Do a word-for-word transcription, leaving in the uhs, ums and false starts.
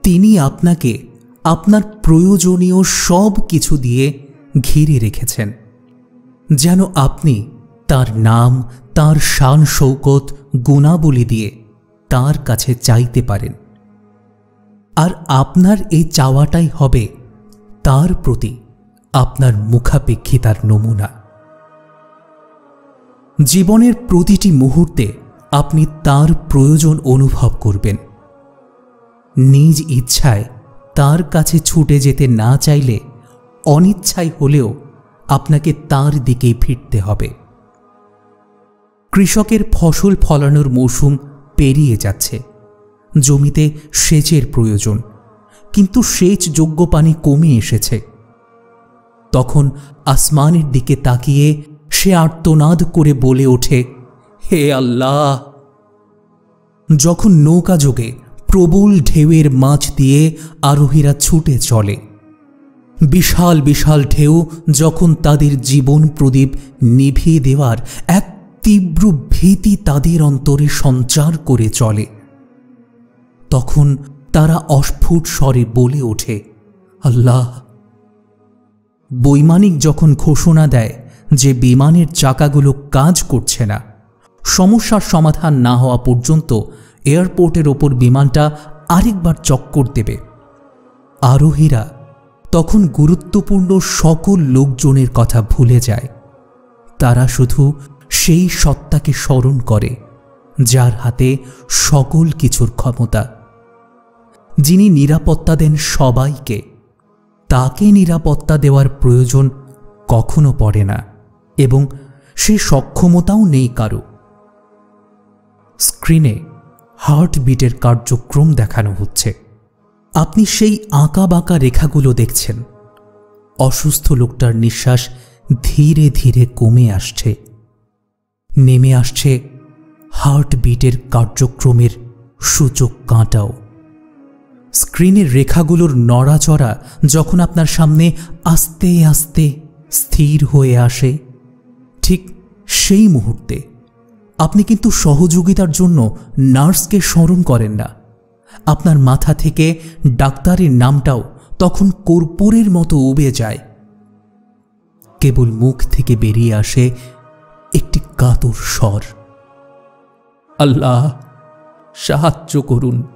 তিনি আপনাকে আপনার প্রয়োজনীয় সব কিছু দিয়ে ঘিরে রেখেছেন, যেন আপনি তার নাম, তার শান শৌকত, গুণাবলী দিয়ে তার কাছে চাইতে পারেন। আর আপনার এই চাওয়াটাই হবে তার প্রতি আপনার মুখাপেক্ষিতার নমুনা। জীবনের প্রতিটি মুহূর্তে আপনি তার প্রয়োজন অনুভব করবেন। নিজ ইচ্ছায় তার কাছে ছুটে যেতে না চাইলে অনিচ্ছায় হলেও আপনাকে তার দিকেই ফিরতে হবে। কৃষকের ফসল ফলানোর মৌসুম পেরিয়ে যাচ্ছে, জমিতে সেচের প্রয়োজন, কিন্তু সেচযোগ্য পানি কমে এসেছে। তখন আসমানের দিকে তাকিয়ে সে আর্তনাদ করে বলে ওঠে, হে আল্লাহ! যখন নৌকা যোগে প্রবল ঢেউয়ের মাঝ দিয়ে আরোহীরা ছুটে চলে, বিশাল বিশাল ঢেউ যখন তাদের জীবন প্রদীপ নিভিয়ে দেওয়ার এক তীব্র ভীতি তাদের অন্তরে সঞ্চার করে চলে, তখন তারা অস্ফুট স্বরে বলে ওঠে, আল্লাহ! বৈমানিক যখন ঘোষণা দেয় যে বিমানের চাকাগুলো কাজ করছে না, সমস্যার সমাধান না হওয়া পর্যন্ত এয়ারপোর্টের ওপর বিমানটা আরেকবার চক্কর দেবে, আরোহীরা তখন গুরুত্বপূর্ণ সকল লোকজনের কথা ভুলে যায়। তারা শুধু সেই সত্তাকে স্মরণ করে যার হাতে সকল কিছুর ক্ষমতা, যিনি নিরাপত্তা দেন সবাইকে। তাকে নিরাপত্তা দেওয়ার প্রয়োজন কখনো পড়ে না এবং সে সক্ষমতাও নেই কারো। স্ক্রিনে হার্টবিটের কার্যক্রম দেখানো হচ্ছে। আপনি সেই আঁকা বাঁকা রেখাগুলো দেখছেন। অসুস্থ লোকটার নিঃশ্বাস ধীরে ধীরে কমে আসছে, নেমে আসছে হার্টবিটের কার্যক্রমের সূচক কাঁটাও। স্ক্রিনের রেখাগুলোর নড়াচড়া যখন আপনার সামনে আস্তে আস্তে স্থির হয়ে আসে, ঠিক সেই মুহূর্তে আপনি কিন্তু সহযোগিতার জন্য নার্সকে স্মরণ করেন না। আপনার মাথা থেকে ডাক্তারের নামটাও তখন কর্পূরের মতো উবে যায়। কেবল মুখ থেকে বেরিয়ে আসে একটি কাতর স্বর, আল্লাহ সাহায্য করুন।